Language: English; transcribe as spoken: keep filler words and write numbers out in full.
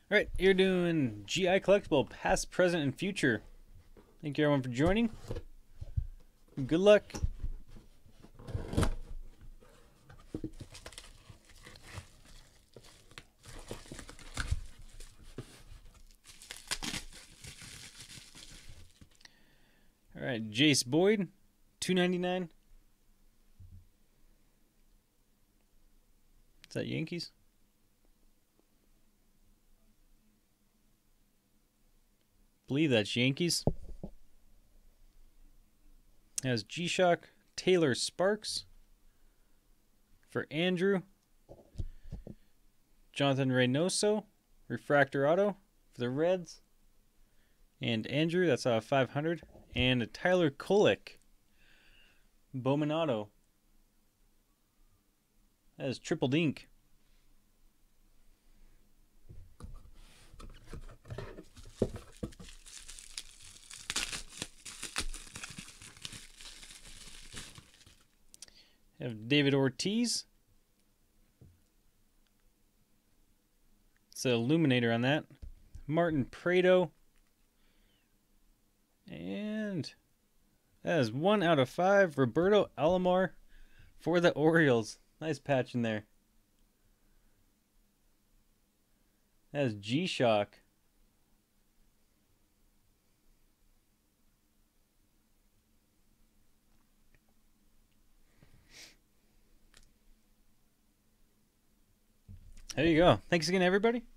All right, you're doing G I Collectible, past, present, and future. Thank you everyone for joining. Good luck. All right, Jace Boyd, two ninety-nine. Is that Yankees? Believe that's Yankees. Has G-Shock, Taylor Sparks for Andrew. Jonathan Reynoso, Refractor Auto for the Reds. And Andrew, that's a five hundred. And a Tyler Kolek, Bowman Auto. That is triple dink. Have David Ortiz. It's an illuminator on that. Martin Prado. And that is one out of five. Roberto Alomar for the Orioles. Nice patch in there. That is G-Shock. There you go. Thanks again, everybody.